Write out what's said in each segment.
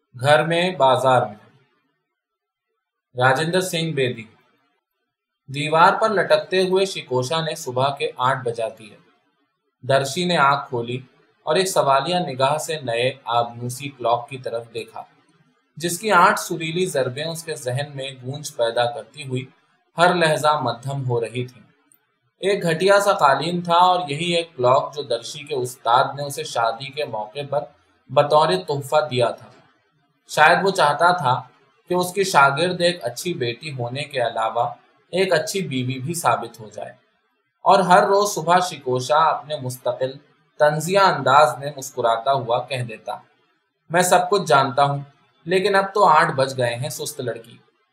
گھر میں بازار میں راجندر سنگھ بیدی۔ دیوار پر لٹکتے ہوئے شکوشا نے صبح کے 8 بجا دیے۔ درشی نے آنکھ کھولی اور ایک سوالیہ نگاہ سے نئے آبنوسی کلاک کی طرف دیکھا، جس کی 8 سریلی ضربیں اس کے ذہن میں گونج پیدا کرتی ہوئی ہر لحظہ مدھم ہو رہی تھیں۔ ایک گھٹیا سا قالین تھا اور یہی ایک کلاک جو درشی کے استاد نے اسے شادی کے موقع پر بطور تحفہ دیا تھا۔ شاید وہ چاہتا تھا کہ اس کی شاگرد ایک اچھی بیٹی ہونے کے علاوہ ایک اچھی بیوی بھی ثابت ہو جائے، اور ہر روز صبح شکوشا اپنے مستقل طنزیہ انداز میں مسکراتا ہوا کہہ دیتا، میں سب کچھ جانتا ہوں، لیکن اب تو 8 بج گئے ہیں سست لڑکی۔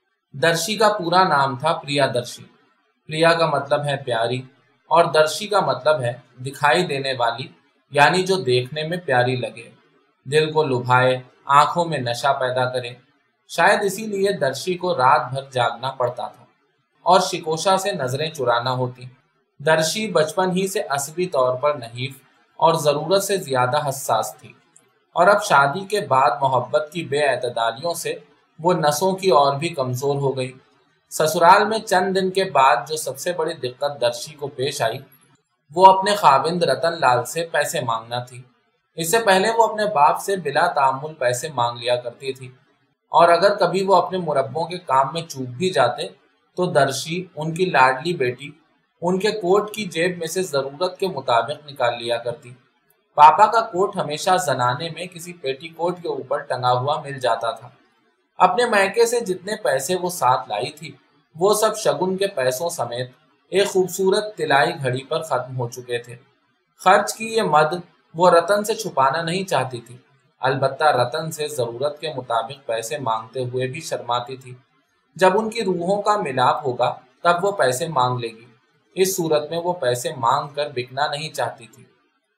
درشی کا پورا نام تھا پریا درشی۔ پریا کا مطلب ہے پیاری، اور درشی کا مطلب ہے دکھائی دینے والی، یعنی جو دیکھنے میں پیاری لگے، دل کو لبھائے، آنکھوں میں نشہ پیدا کرے۔ شاید اسی لیے درشی کو رات بھر جاگنا پڑتا تھا اور شکوشا سے نظریں چرانا ہوتی۔ درشی بچپن ہی سے عصبی طور پر نحیف اور ضرورت سے زیادہ حساس تھی، اور اب شادی کے بعد محبت کی بے اعتدالیوں سے وہ نسوں کی اور بھی کمزور ہو گئی۔ سسرال میں چند دن کے بعد جو سب سے بڑی دقت درشی کو پیش آئی وہ اپنے خاوند رتن لال سے پیسے مانگنا تھی۔ اس سے پہلے وہ اپنے باپ سے بلا تعامل پیسے مانگ لیا کرتی تھی، اور اگر کبھی وہ اپنے مربوں کے کام میں چوک بھی جاتے تو درشی، ان کی لاڈلی بیٹی، ان کے کوٹ کی جیب میں سے ضرورت کے مطابق نکال لیا کرتی۔ پاپا کا کوٹ ہمیشہ زنانے میں کسی پیٹی کوٹ کے اوپر ٹنگا ہوا مل جاتا تھا۔ اپنے میکے سے جتنے پیسے وہ ساتھ لائی تھی وہ سب شگن کے پیسوں سمیت ایک خوبصورت طلائی گھڑی پر ختم ہو چکے تھے۔ خرچ کی یہ مد وہ رتن سے چھپانا نہیں چاہتی تھی، البتہ رتن سے ضرورت کے مطابق پیسے مانگتے ہوئے بھی شرماتی تھی۔ جب ان کی روحوں کا ملاپ ہوگا تب وہ پیسے مانگ لے گی، اس صورت میں وہ پیسے مانگ کر بکنا نہیں چاہتی تھی۔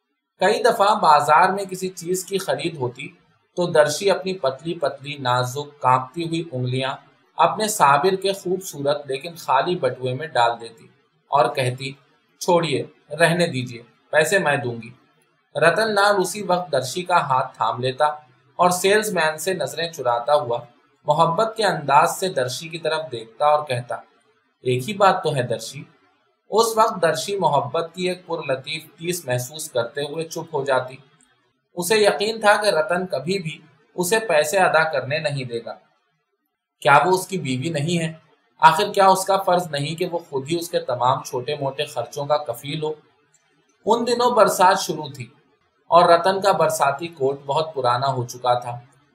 کئی دفعہ بازار میں کسی چیز کی خرید ہوتی تو درشی اپنی پتلی پتلی نازک کانپتی ہوئی انگلیاں اپنے صابر کے خوبصورت لیکن خالی بٹوے میں ڈال دیتی اور کہتی، چھوڑیے، رہنے دیجیے، پیسے میں دوں گی۔ رتن لال اسی وقت درشی کا ہاتھ تھام لیتا اور سیلز مین سے نظریں چراتا ہوا محبت کے انداز سے درشی کی طرف دیکھتا اور کہتا، ایک ہی بات تو ہے درشی۔ اس وقت درشی محبت کی ایک پرلطیف ٹیس محسوس کرتے ہوئے چپ ہو جاتی۔ اسے یقین تھا کہ رتن کبھی بھی اسے پیسے ادا کرنے نہیں دے گا۔ کیا وہ اس کی بیوی نہیں ہے؟ آخر کیا اس کا فرض نہیں کہ وہ خود ہی اس کے تمام چھوٹے موٹے خرچوں کا کفیل ہو؟ ان دنوں برسات شروع تھی اور رتن کا برساتی کوٹ بہت پرانا ہو چکا تھا۔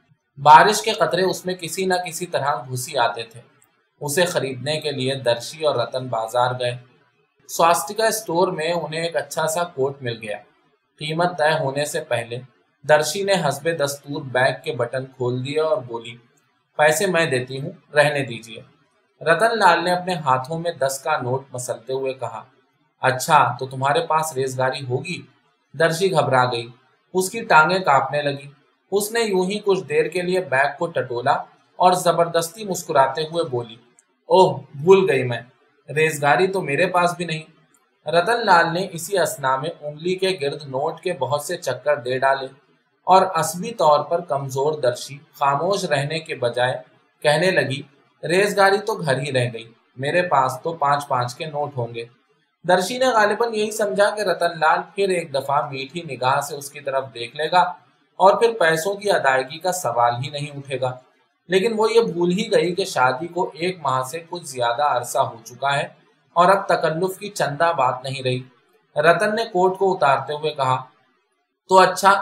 بارش کے قطرے اس میں کسی نہ کسی طرح گھسی آتے تھے۔ اسے خریدنے کے لیے درشی اور رتن بازار گئے۔ سواستیکا اسٹور میں انہیں ایک اچھا سا کوٹ مل گیا۔ قیمت طے ہونے سے پہلے درشی نے حسب دستور بیگ کے بٹن کھول دیے اور بولی، پیسے میں دیتی ہوں، رہنے دیجیے۔ رتن لال نے اپنے ہاتھوں میں 10 کا نوٹ مسلتے ہوئے کہا، اچھا تو تمہارے پاس ریزگاری ہوگی؟ درشی گھبرا گئی، اس کی ٹانگیں کانپنے لگی۔ اس نے یوں ہی کچھ دیر کے لیے بیگ کو ٹٹولا اور زبردستی مسکراتے ہوئے بولی، اوہ بھول گئی میں، ریزگاری تو میرے پاس بھی نہیں۔ رتن لال نے اسی اثنا میں انگلی کے گرد نوٹ کے بہت سے چکر دے ڈالے، اور عصبی طور پر کمزور درشی خاموش رہنے کے بجائے کہنے لگی، ریزگاری تو گھر ہی رہ گئی، میرے پاس تو 5 کے نوٹ ہوں گے۔ درشی نے غالباً یہی سمجھا کہ رتن لال پھر ایک دفعہ میٹھی نگاہ سے اس کی طرف دیکھ لے گا اور پھر پیسوں کی ادائیگی کا سوال ہی نہیں اٹھے گا، لیکن وہ یہ بھول ہی گئی کہ شادی کو 1 ماہ سے کچھ زیادہ عرصہ ہو چکا ہے اور اب تکلف کی چندہ بات نہیں رہی۔ رتن نے کوٹ کو اتارتے ہوئے کہا، تو اچھا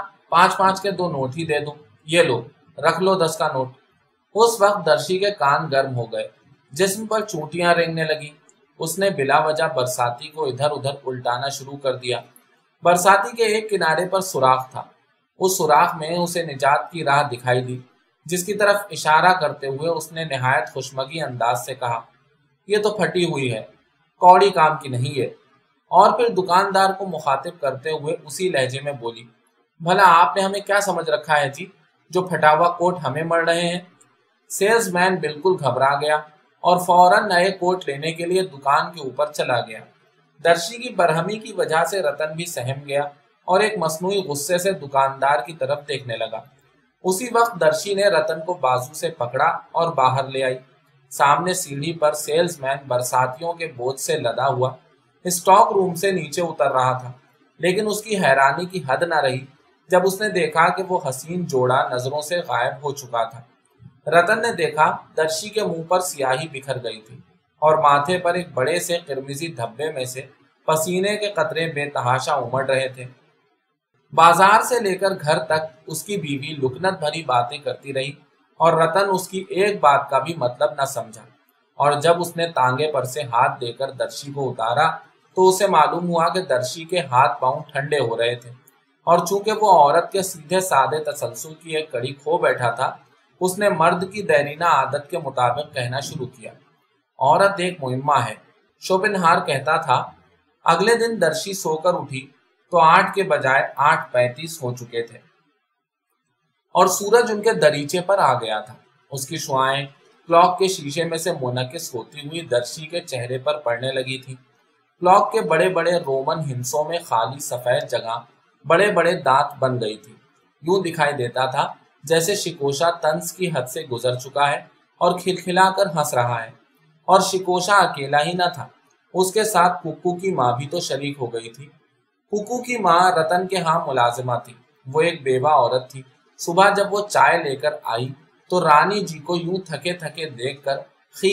5 کے 2 نوٹ ہی دے دو، یہ لو، رکھ لو 10 کا نوٹ۔ اس وقت درشی کے کان گرم ہو گئے، جسم پر چونٹیاں رینگنے لگی۔ اس نے بلا وجہ برساتی کو ادھر ادھر الٹانا شروع کر دیا۔ برساتی کے ایک کنارے پر سوراخ تھا، اس سوراخ میں اسے نجات کی راہ دکھائی دی، جس کی طرف اشارہ کرتے ہوئے اس نے نہایت خوشمگی انداز سے کہا، یہ تو پھٹی ہوئی ہے، کوڑی کام کی نہیں ہے۔ اور پھر دکاندار کو مخاطب کرتے ہوئے اسی لہجے میں بولی، بھلا آپ نے ہمیں کیا سمجھ رکھا ہے جی، جو پھٹا ہوا کوٹ ہمیں مل رہے ہیں؟ سیلز مین بالکل گھبرا گیا اور فوراً نئے کوٹ لینے کے لیے دکان کے اوپر چلا گیا۔ درشی کی برہمی کی وجہ سے رتن بھی سہم گیا اور ایک مصنوعی غصے سے دکاندار کی طرف دیکھنے لگا۔ اسی وقت درشی نے رتن کو بازو سے پکڑا اور باہر لے آئی۔ سامنے سیڑھی پر سیلز مین برساتیوں کے بوجھ سے لدا ہوا اسٹاک روم سے نیچے اتر رہا تھا، لیکن اس کی حیرانی کی حد نہ رہی جب اس نے دیکھا کہ وہ حسین جوڑا نظروں سے غائب ہو چکا تھا۔ رتن نے دیکھا درشی کے منہ پر سیاہی بکھر گئی تھی اور ماتھے پر ایک بڑے سے قرمزی دھبے میں سے پسینے کے قطرے بے تحاشا امڑ رہے تھے۔ بازار سے لے کر گھر تک اس کی بیوی لکنت بھری باتیں کرتی رہی اور رتن اس کی ایک بات کا بھی مطلب نہ سمجھا، اور جب اس نے تانگے پر سے ہاتھ دے کر درشی کو اتارا تو اسے معلوم ہوا کہ درشی کے ہاتھ پاؤں ٹھنڈے ہو رہے تھے، اور چونکہ وہ عورت کے سیدھے سادے تسلسل کی ایک کڑی کھو بیٹھا تھا، اس نے مرد کی دیرینہ عادت کے مطابق کہنا شروع کیا۔ عورت ایک معمہ ہے، شوپنہار کہتا تھا۔ اگلے دن درشی سو کر اٹھی تو 8 کے بجائے 8:35 ہو چکے تھے اور سورج ان کے دریچے پر آ گیا تھا۔ اس کی شعاعیں کلاک کے شیشے میں سے منعکس ہوتی ہوئی درشی کے چہرے پر پڑنے لگی تھی۔ کلاک کے بڑے بڑے رومن ہندسوں میں خالی سفید جگہ بڑے بڑے دانت بن گئی تھی۔ یوں دکھائی دیتا تھا جیسے شکوشا طنز کی حد سے گزر چکا ہے اور کھلکھلا کر ہنس رہا ہے۔ اور شکوشا اکیلا ہی نہ تھا، اس کے ساتھ ککو کی ماں بھی تو شریک ہو گئی تھی۔ ککو کی ماں رتن کے ہاں ملازمہ تھی، وہ ایک بیوہ عورت تھی۔ صبح جب وہ چائے لے کر آئی تو رانی جی کو یوں تھکے تھکے دیکھ کر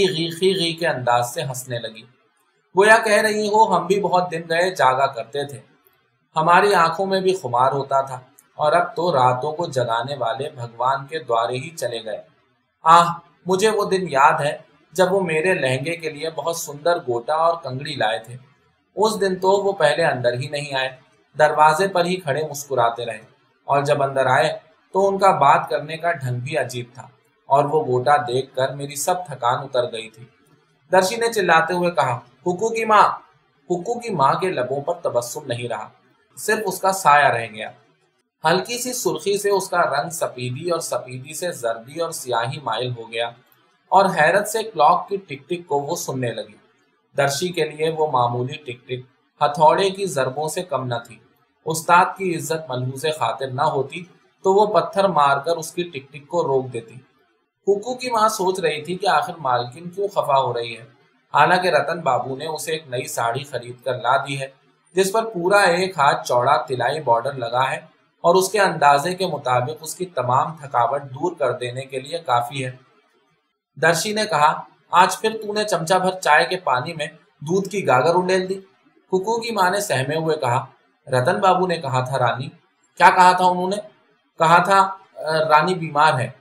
خی غی کے انداز سے ہنسنے لگی، گویا کہہ رہی ہو ہم بھی بہت دن گئے جاگا کرتے تھے، ہماری آنکھوں میں بھی خمار ہوتا تھا، اور اب تو راتوں کو جگانے والے بھگوان کے دوارے ہی چلے گئے۔ آہ، مجھے وہ دن یاد ہے جب وہ میرے لہنگے کے لیے بہت سندر گوٹا اور کنگڑی لائے تھے۔ اس دن تو وہ پہلے اندر ہی نہیں آئے، دروازے پر ہی کھڑے مسکراتے رہے، اور جب اندر آئے تو ان کا بات کرنے کا ڈھنگ بھی عجیب تھا، اور وہ گوٹا دیکھ کر میری سب تھکان اتر گئی تھی۔ درشی نے چلاتے ہوئے کہا، ککو کی ماں۔ ککو کی ماں کے لبوں پر تبسم نہیں رہا، صرف اس کا سایہ رہ گیا۔ ہلکی سی سرخی سے اس کا رنگ سپیدی اور سپیدی سے زردی اور سیاہی مائل ہو گیا، اور حیرت سے کلاک کی ٹک ٹک کو وہ سننے لگی۔ درشی کے لیے وہ معمولی ٹک ٹک ہتھوڑے کی ضربوں سے کم نہ تھی۔ استاد کی عزت ملحوظ خاطر نہ ہوتی تو وہ پتھر مار کر اس کی ٹک ٹک کو روک دیتی۔ ککو کی ماں سوچ رہی تھی کہ آخر مالکن کیوں خفا ہو رہی ہے، حالانکہ رتن بابو نے اسے ایک نئی ساڑی خرید کر لا دی ہے جس پر پورا 1 ہاتھ چوڑا طلائی بارڈر لگا ہے، اور اس کے اندازے کے مطابق اس کی تمام تھکاوٹ دور کر دینے کے لیے کافی ہے۔ درشی نے کہا، آج پھر تو نے چمچہ بھر چائے کے پانی میں دودھ کی گاگر انڈیل دی۔ ککو کی ماں نے سہمے ہوئے کہا، رتن بابو نے کہا تھا رانی۔ کیا کہا تھا انہوں نے؟ کہا تھا رانی بیمار ہے۔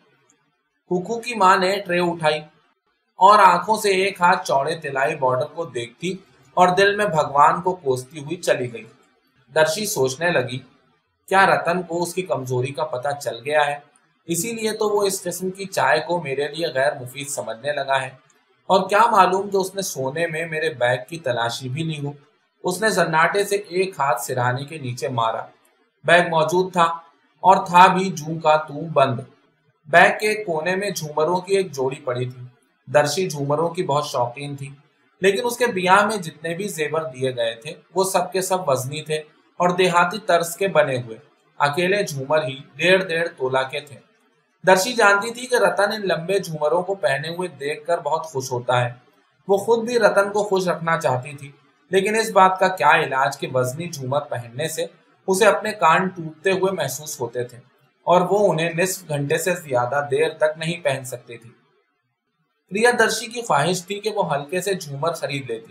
ککو کی ماں نے ٹرے اٹھائی اور آنکھوں سے 1 ہاتھ چوڑے طلائی بارڈر کو دیکھتی اور دل میں بھگوان کو کوستی ہوئی چلی گئی۔ درشی سوچنے لگی، کیا رتن کو اس کی کمزوری کا پتہ چل گیا ہے، اسی لیے تو وہ اس قسم کی چائے کو میرے لیے غیر مفید سمجھنے لگا ہے، اور کیا معلوم کہ اس نے سونے میں میرے بیگ کی تلاشی بھی لی ہو۔ اس نے زناٹے سے 1 ہاتھ سرہانے کے نیچے مارا، بیگ موجود تھا، اور تھا بھی جوں کا توں بند۔ بیگ کے ایک کونے میں جھومروں کی ایک جوڑی پڑی تھی۔ درشی جھومروں کی بہت شوقین تھی، لیکن اس کے بیاہ میں جتنے بھی زیور دیے گئے تھے وہ سب کے سب وزنی تھے اور دیہاتی طرز کے بنے ہوئے۔ اکیلے جھومر ہی 1.5 تولہ کے تھے۔ درشی جانتی تھی کہ رتن ان لمبے جھومروں کو پہنے ہوئے دیکھ کر بہت خوش ہوتا ہے۔ وہ خود بھی رتن کو خوش رکھنا چاہتی تھی، لیکن اس بات کا کیا علاج کہ وزنی جھومر پہننے سے اسے اپنے کان ٹوٹتے ہوئے محسوس ہوتے تھے، اور وہ انہیں نصف گھنٹے سے زیادہ دیر تک نہیں پہن سکتی تھی۔ پریا درشی کی خواہش تھی کہ وہ ہلکے سے جھومر خرید لیتی،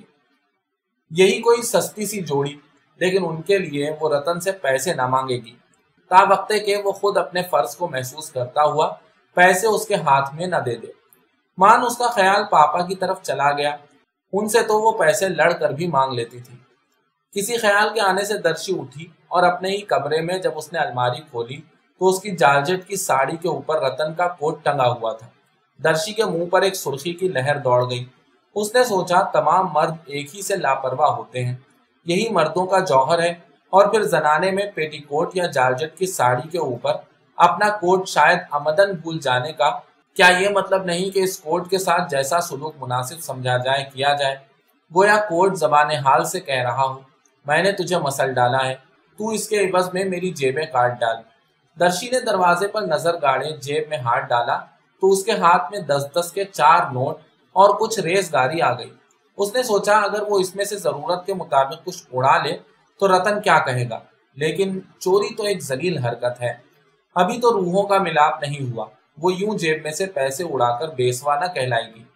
یہی کوئی سستی سی جوڑی، لیکن ان کے لیے وہ رتن سے پیسے نہ مانگے گی، تا وقتے کہ وہ خود اپنے فرض کو محسوس کرتا ہوا پیسے اس کے ہاتھ میں نہ دے دے۔ مان اس کا خیال پاپا کی طرف چلا گیا، ان سے تو وہ پیسے لڑ کر بھی مانگ لیتی تھی۔ کسی خیال کے آنے سے درشی اٹھی اور اپنے ہی کمرے میں جب اس نے الماری کھولی تو اس کی جارجٹ کی ساڑی کے اوپر رتن کا کوٹ ٹنگا ہوا تھا۔ درشی کے منہ پر ایک سرخی کی لہر دوڑ گئی۔ اس نے سوچا، تمام مرد ایک ہی سے لاپرواہ ہوتے ہیں، یہی مردوں کا جوہر ہے، اور پھر زنانے میں پیٹی کوٹ یا جارجٹ کی ساڑی کے اوپر اپنا کوٹ شاید عمدن بھول جانے کا کیا یہ مطلب نہیں کہ اس کوٹ کے ساتھ جیسا سلوک مناسب سمجھا جائے کیا جائے؟ گویا کوٹ زبان حال سے کہہ رہا ہو، میں نے تجھے مسل ڈالا ہے، تو اس کے عوض میں میری جیبیں کاٹ ڈال۔ درشی نے دروازے پر نظر گاڑے جیب میں ہاتھ ڈالا تو اس کے ہاتھ میں 10 کے 4 نوٹ اور کچھ ریز گاری آ گئی۔ اس نے سوچا اگر وہ اس میں سے ضرورت کے مطابق کچھ اڑا لے تو رتن کیا کہے گا، لیکن چوری تو ایک ذلیل حرکت ہے، ابھی تو روحوں کا ملاپ نہیں ہوا، وہ یوں جیب میں سے پیسے اڑا کر بیسوا نہ کہلائے گی۔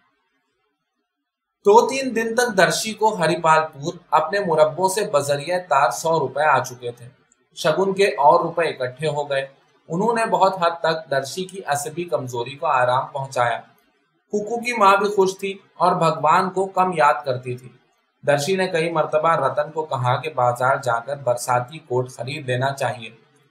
2-3 دن تک درشی کو ہریپال پور اپنے مربوں سے بذریعہ تار 100 روپے آ چکے تھے۔ شگن کے اور روپے اکٹھے ہو گئے۔ انہوں نے بہت حد تک درشی کی عصبی کمزوری کو آرام پہنچایا۔ ککو کی ماں بھی خوش تھی اور بھگوان کو کم یاد کرتی تھی۔ درشی نے کئی مرتبہ رتن کو کہا کہ بازار جا کر برساتی کوٹ خرید لینا چاہیے،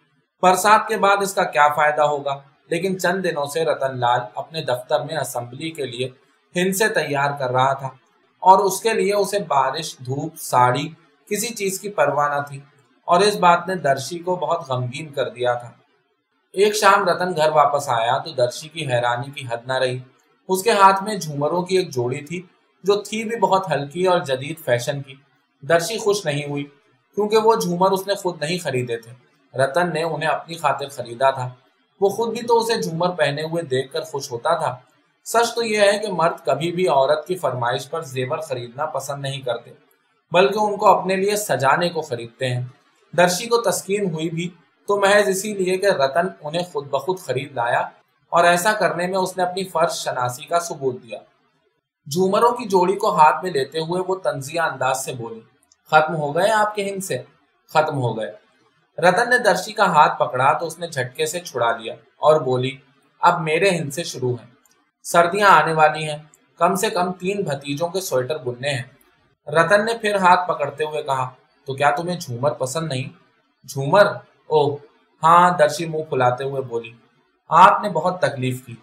برسات کے بعد اس کا کیا فائدہ ہوگا، لیکن چند دنوں سے رتن لال اپنے دفتر میں اسمبلی کے لیے ہندسے تیار کر رہا تھا اور اس کے لیے اسے بارش، دھوپ، ساڑی کسی چیز کی پرواہ نہ تھی، اور اس بات نے درشی کو بہت غمگین کر دیا تھا۔ ایک شام رتن گھر واپس آیا تو درشی کی حیرانی کی حد نہ رہی۔ اس کے ہاتھ میں جھومروں کی ایک جوڑی تھی جو تھی بھی بہت ہلکی اور جدید فیشن کی۔ درشی خوش نہیں ہوئی کیونکہ وہ جھومر اس نے خود نہیں خریدے تھے، رتن نے انہیں اپنی خاطر خریدا تھا۔ وہ خود بھی تو اسے جھومر پہنے ہوئے دیکھ کر خوش ہوتا تھا۔ سچ تو یہ ہے کہ مرد کبھی بھی عورت کی فرمائش پر زیور خریدنا پسند نہیں کرتے، بلکہ ان کو اپنے لیے سجانے کو خریدتے ہیں۔ درشی کو تسکین ہوئی بھی تو محض اسی لیے کہ رتن انہیں خود بخود خرید لایا، اور ایسا کرنے میں اس نے اپنی فرض شناسی کا ثبوت دیا۔ جھومروں کی جوڑی کو ہاتھ میں لیتے ہوئے وہ طنزیہ انداز سے بولی، ختم ہو گئے آپ کے ہند سے؟ ختم ہو گئے۔ رتن نے درشی کا ہاتھ پکڑا تو اس نے جھٹکے سے چھڑا لیا اور بولی، اب میرے ہند سے شروع ہیں۔ سردیاں آنے والی ہیں، کم سے کم 3 بھتیجوں کے سویٹر بننے ہیں۔ رتن نے پھر ہاتھ پکڑتے ہوئے کہا، تو کیا تمہیں جھومر پسند نہیں؟ جھومر؟ اوہ ہاں، درشی منہ پھلاتے ہوئے بولی، آپ نے بہت تکلیف کی۔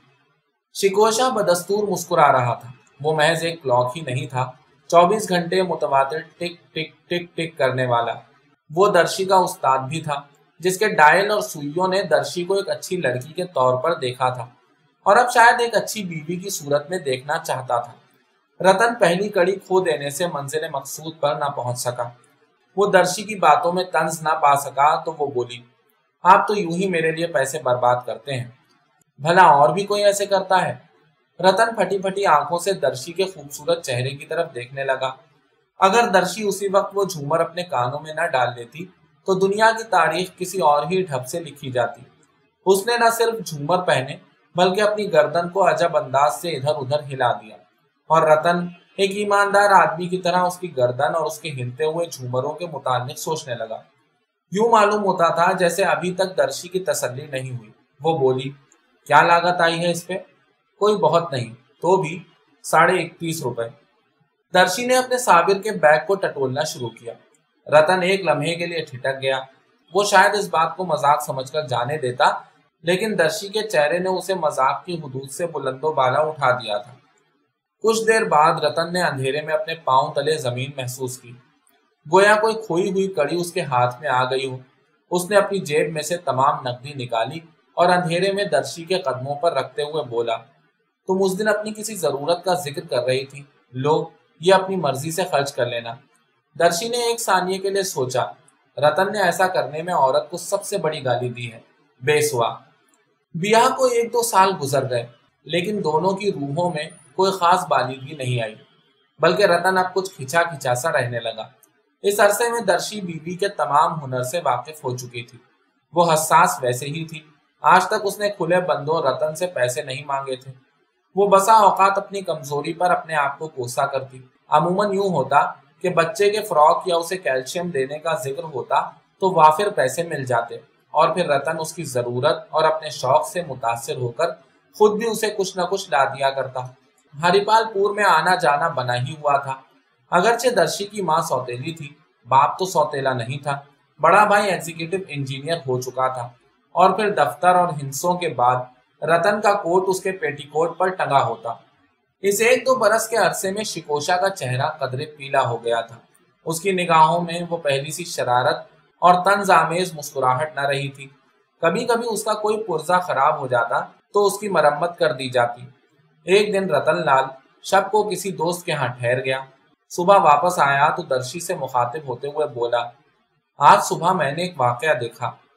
شکوشا بدستور مسکرا رہا تھا۔ وہ محض ایک کلاک ہی نہیں تھا، 24 گھنٹے متواتر ٹک ٹک ٹک ٹک کرنے والا۔ وہ درشی کا استاد بھی تھا، جس کے ڈائل اور سوئیوں نے درشی کو ایک اچھی لڑکی کے طور پر دیکھا تھا، اور اب شاید ایک اچھی بیوی کی صورت میں دیکھنا چاہتا تھا۔ رتن پہلی کڑی کھو دینے سے منزل مقصود پر نہ پہنچ سکا۔ وہ درشی کی باتوں میں طنز نہ پا سکا تو وہ بولی، آپ تو یوں ہی میرے لیے پیسے برباد کرتے ہیں، بھلا اور بھی کوئی ایسے کرتا ہے؟ رتن پھٹی پھٹی آنکھوں سے درشی کے خوبصورت چہرے کی طرف دیکھنے لگا۔ اگر درشی اسی وقت وہ جھومر اپنے کانوں میں نہ ڈال لیتی تو دنیا کی تاریخ کسی اور ہی ڈھب سے لکھی جاتی۔ اس نے نہ صرف جھومر پہنے بلکہ اپنی گردن کو عجب انداز سے ادھر ادھر ہلا دیا، اور رتن ایک ایماندار آدمی کی طرح اس کی گردن اور اس کے ہلتے ہوئے جھومروں کے متعلق سوچنے لگا۔ یوں معلوم ہوتا تھا جیسے ابھی تک درشی کی تسلی نہیں ہوئی۔ وہ بولی، کیا لاگت آئی ہے اس پہ؟ کوئی بہت نہیں، تو بھی 31.5 روپے۔ درشی نے اپنے صابر کے بیگ کو ٹٹولنا شروع کیا۔ رتن ایک لمحے کے لیے ٹھٹک گیا۔ وہ شاید اس بات کو مذاق سمجھ کر جانے دیتا، لیکن درشی کے چہرے نے اسے مذاق کی حدود سے بلند و بالا اٹھا دیا تھا۔ کچھ دیر بعد رتن نے اندھیرے میں اپنے پاؤں تلے زمین محسوس کی، گویا کوئی کھوئی ہوئی کڑی اس کے ہاتھ میں آ گئی ہو۔ اس نے اپنی جیب میں سے تمام نقدی نکالی اور اندھیرے میں درشی کے قدموں پر رکھتے ہوئے بولا، تم اس دن اپنی کسی ضرورت کا ذکر کر رہی تھی، لو یہ اپنی مرضی سے خرچ کر لینا۔ درشی نے ایک ثانیے کے لیے سوچا، رتن نے ایسا کرنے میں عورت کو سب سے بڑی گالی دی ہے، بے سوا۔ بیاہ کو 1-2 سال گزر گئے، لیکن دونوں کی روحوں میں کوئی خاص بالیدگی نہیں آئی، بلکہ رتن اب کچھ کھچا کھچا سا رہنے لگا۔ اس عرصے میں درشی بیوی کے تمام ہنر سے واقف ہو چکی تھی۔ وہ حساس ویسے ہی تھی۔ آج تک اس نے کھلے بندوں رتن سے پیسے نہیں مانگے تھے۔ وہ بسا اوقات اپنی کمزوری پر اپنے آپ کو کوسا کرتی۔ عموماً یوں ہوتا کہ بچے کے فراق یا اسے کیلشیم دینے کا ذکر ہوتا تو وافر پیسے مل جاتے، اور پھر رتن اس کی ضرورت اور اپنے شوق سے متاثر ہو کر خود بھی اسے کچھ نہ کچھ لا دیا کرتا۔ ہریپال پور میں آنا جانا بنا ہی ہوا تھا۔ اگرچہ درشی کی ماں سوتیلی تھی، باپ تو سوتیلا نہیں تھا۔ بڑا بھائی ایگزیکٹو انجینئر ہو چکا تھا، اور پھر دفتر اور ہندسوں کے بعد رتن کا کوٹ اس کے پیٹی کوٹ پر ٹنگا ہوتا۔ اس 1-2 برس کے عرصے میں شکوشا کا چہرہ قدرے پیلا ہو گیا تھا۔ اس کی نگاہوں میں وہ پہلی سی شرارت اور طنز آمیز مسکراہٹ نہ رہی تھی۔ کبھی کبھی اس کا کوئی پرزہ خراب ہو جاتا تو اس کی مرمت کر دی جاتی۔ ایک دن رتن لال شب کو کسی دوست کے ہاں ٹھہر گیا۔ صبح واپس آیا تو درشی سے مخاطب ہوتے ہوئے بولا، آج صبح میں نے ایک واقعہ دیکھا۔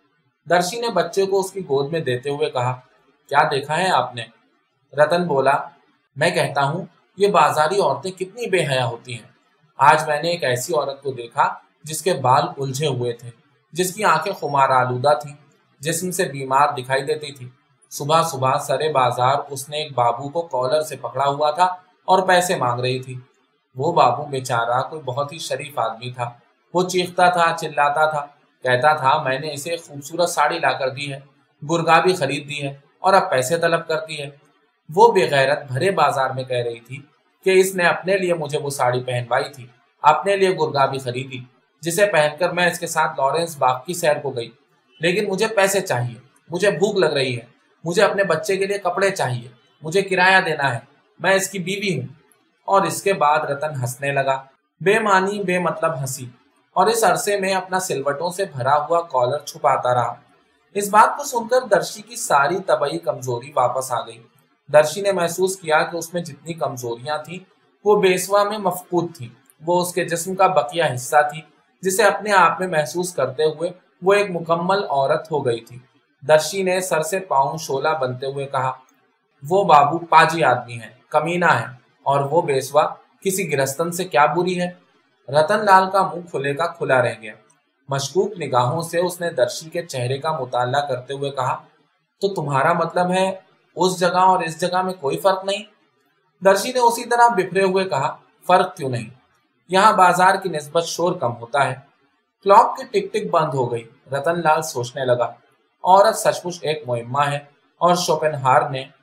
दर्शी ने बच्चे को उसकी गोद में देते हुए कहा, क्या देखा है आपने? रतन बोला, मैं कहता हूँ ये बाजारी औरतें कितनी बेहया होती हैं। आज मैंने एक ऐसी औरत को देखा जिसके बाल उलझे हुए थे, जिसकी आंखें खुमार आलूदा थीं, जिस्म से बीमार दिखाई देती थी। सुबह सुबह सरे बाजार उसने एक बाबू को कॉलर से पकड़ा हुआ था और पैसे मांग रही थी। वो बाबू बेचारा कोई बहुत ही शरीफ आदमी था। वो चीखता था, चिल्लाता था, कहता था मैंने इसे एक खूबसूरत साड़ी लाकर दी है, गुर्गा भी खरीद दी है और अब पैसे तलब करती है। वो बेगैरत भरे बाजार में कह रही थी कि इसने अपने लिए मुझे वो साड़ी पहनवाई थी, अपने लिए गुर्गा भी खरीदी, जिसे पहनकर मैं इसके साथ लॉरेंस बाग की सैर को गई। लेकिन मुझे पैसे चाहिए, मुझे भूख लग रही है, मुझे अपने बच्चे के लिए कपड़े चाहिए, मुझे किराया देना है, मैं इसकी बीवी हूँ। और इसके बाद रतन हंसने लगा, बेमानी बेमतलब हंसी, और इस अरसे में अपना सिलवटों से भरा हुआ कॉलर छुपाता रहा। इस बात को सुनकर दर्शी की सारी तबई कमजोरी वापस आ गई। दर्शी ने महसूस किया कि उसमें जितनी कमजोरियां थी वो बेसवा में मफकूद थी। वो उसके जिस्म का बकिया हिस्सा थी, जिसे अपने आप में महसूस करते हुए वो एक मुकम्मल औरत हो गई थी। दर्शी ने सर से पाँव शोला बनते हुए कहा, वो बाबू पाजी आदमी है, कमीना है, और वो बेसवा किसी गिरस्तन से क्या बुरी है। रतन लाल का मुंह खुले का खुला रह गया। मशकूक निगाहों से उसने दर्शी के चेहरे का मुताला करते हुए कहा, तो तुम्हारा मतलब है उस जगह और इस जगह में कोई फर्क नहीं? दर्शी ने उसी तरह बिफरे हुए कहा, फर्क क्यों नहीं, यहाँ बाजार की निस्बत शोर कम होता है। क्लॉक की टिक टिक बंद हो गई। रतन लाल सोचने लगा, औरत सचमुच एक मुइम्मा है, और शोपेनहार ने